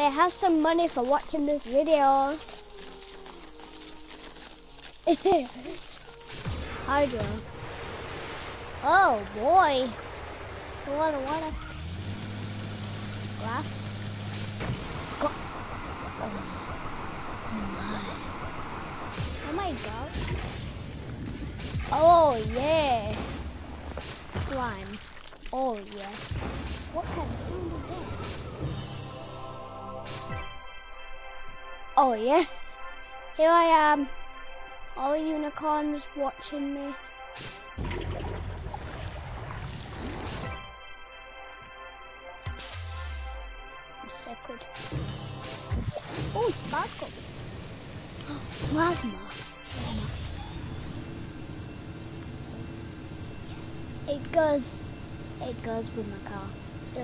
They have some money for watching this video. Hydro. Oh boy. Water. Glass. Oh my god. Oh yeah. Slime. Oh yeah. What kind of sound is that? Oh yeah. Here I am. All the unicorns watching me. I'm sacred. Oh, sparkles. Plasma. It goes with my car. Ew.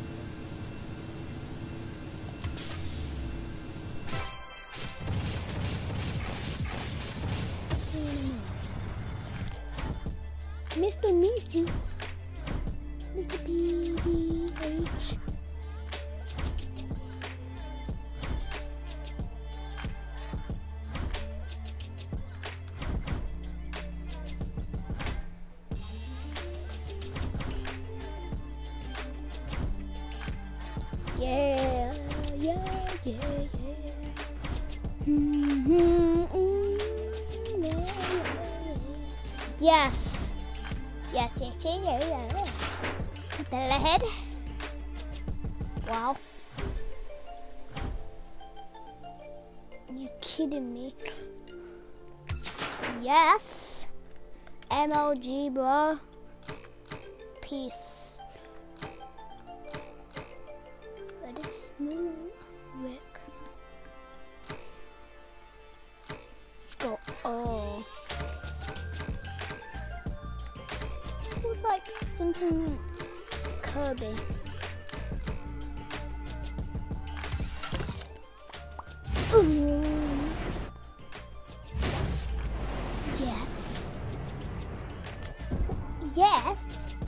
Mr. Meezy. Mr. PDH. Yeah. Yes. Yes. Put that ahead. Wow. You kidding me? Yes. MLG, bro. Peace. But it's no Rick. Let's go. Oh. Looks like something Kirby. Ooh. Yes. Yes.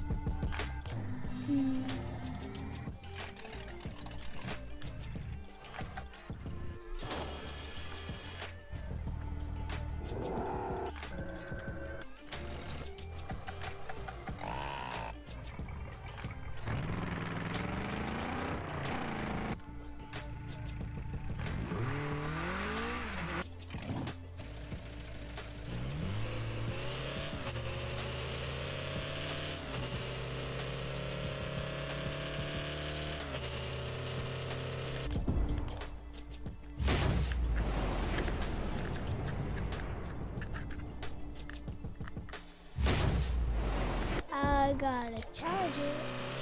I gotta charge it.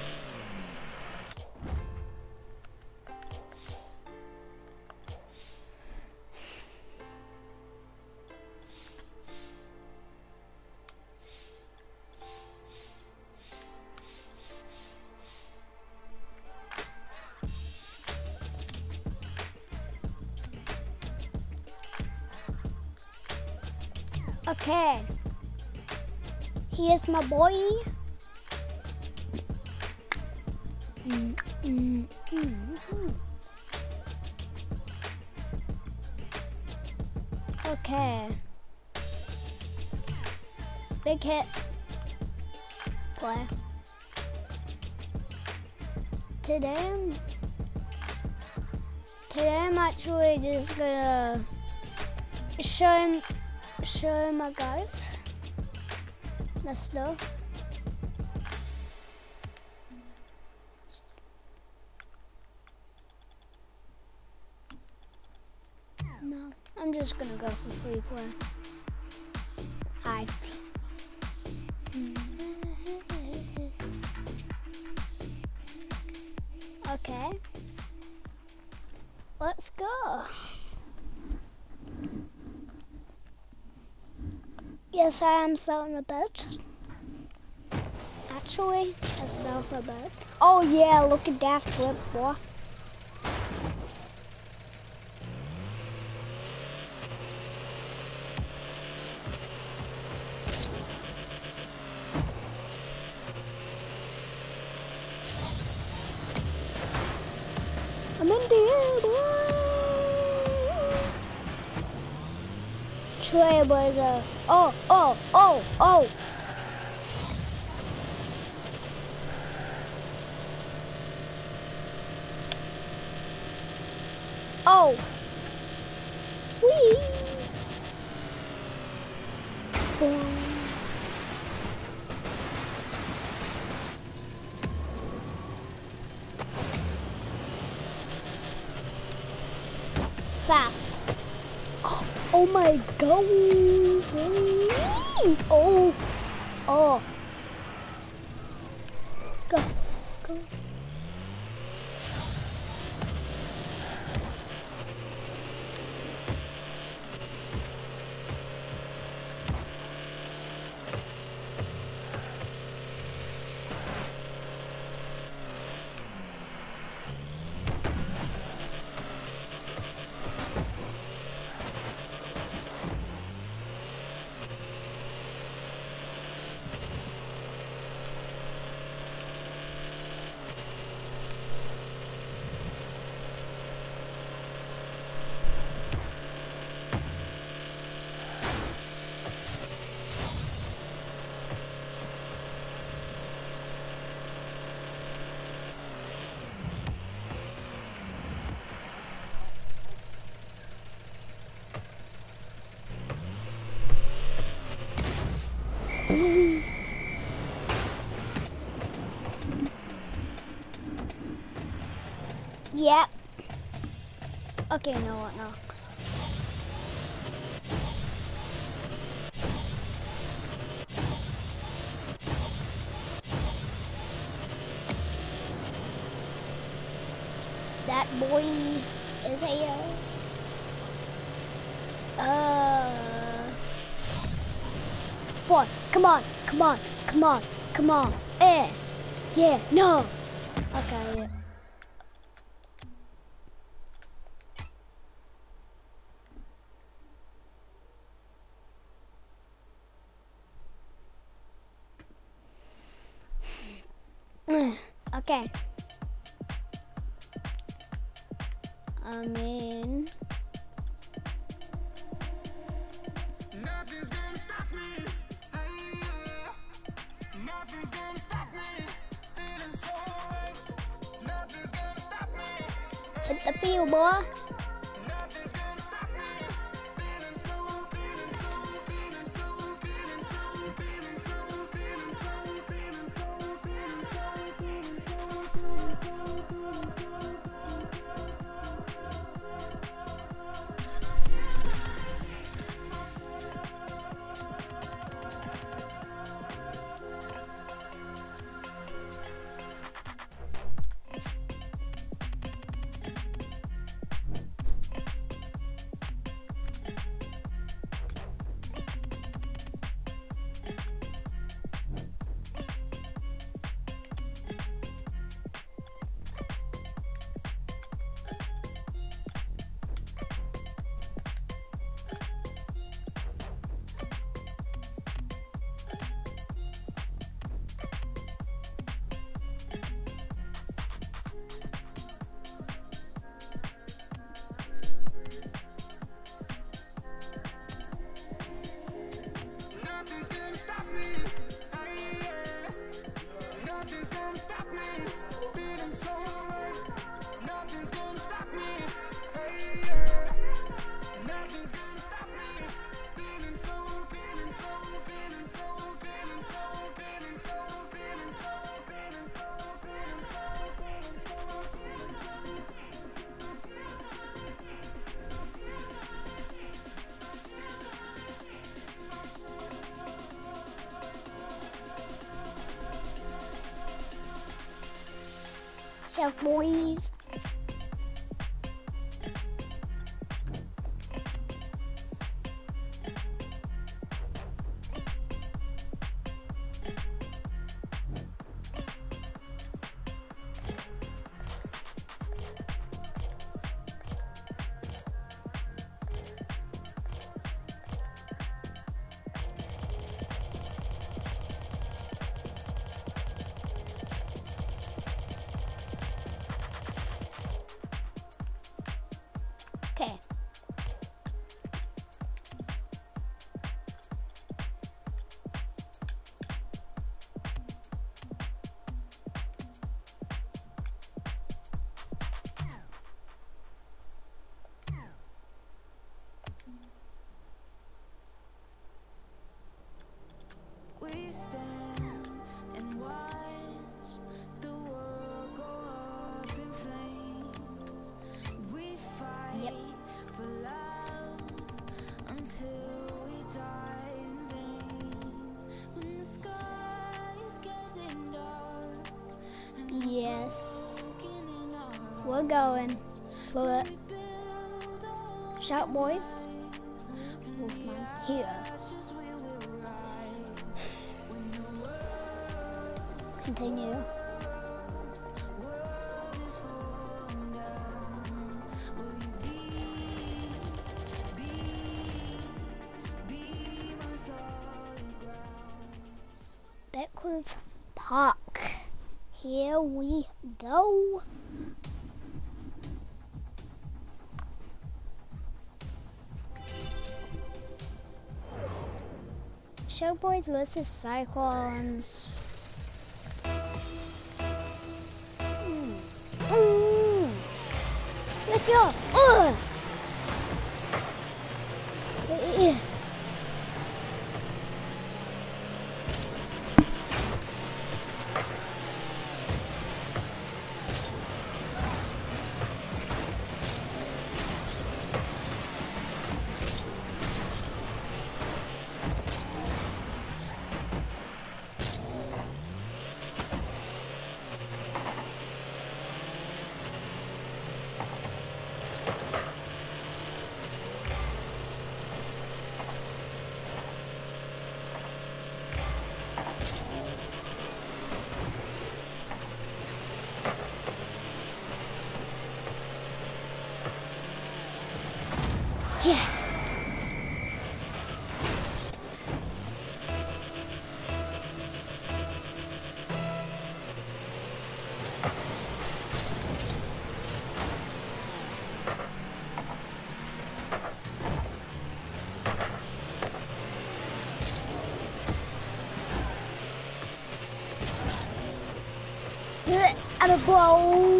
Okay. Here's my boy. Okay. Big hit. Play. Today I'm actually just gonna show my guys the stuff. No, I'm just gonna go for free play. Hi. Okay. Let's go. Yes, I am selling a bed. Actually, I sell a bed. Oh yeah, look at that flip, boy. I'm in the air. Trailblazer. Oh, oh, oh, oh. Oh. Whee. Boom. Fast. Oh, oh my god. Oh. Oh. Go. Go. Yep. Okay, no, what now? That boy is here. Boy, come on, come on, come on, come on. Yeah, no. Okay. Okay. I'm in. Nothing's gonna stop me. Nothing's gonna stop me. Feeling so right. Nothing's gonna stop me. Hit the field, boy. Nothing's gonna stop me. Feeling so, feeling so, feeling so, feeling so, feeling so, feeling so, feeling so, feeling Nothing's gonna stop me. Nothing's gonna stop me. Feeling so right. Nothing's gonna stop me. Nothing's gonna stop me. Feeling so, feeling so, feeling so, feeling so, feeling so, feeling so, feeling so, feeling so, feeling Self boys. Okay. We stand and watch the world go up in flames. We fight for love until we die in vain. When the sky is getting dark and Yes. broken in our We're going for it. we build on Shout, boys. from Wolfman here. ashes we will rise. When the Continue. world is falling down, will you be my solid ground? Beckwith Park. Here we go. Showboys versus Cyclones. Let's go. Yes. I'm a blow.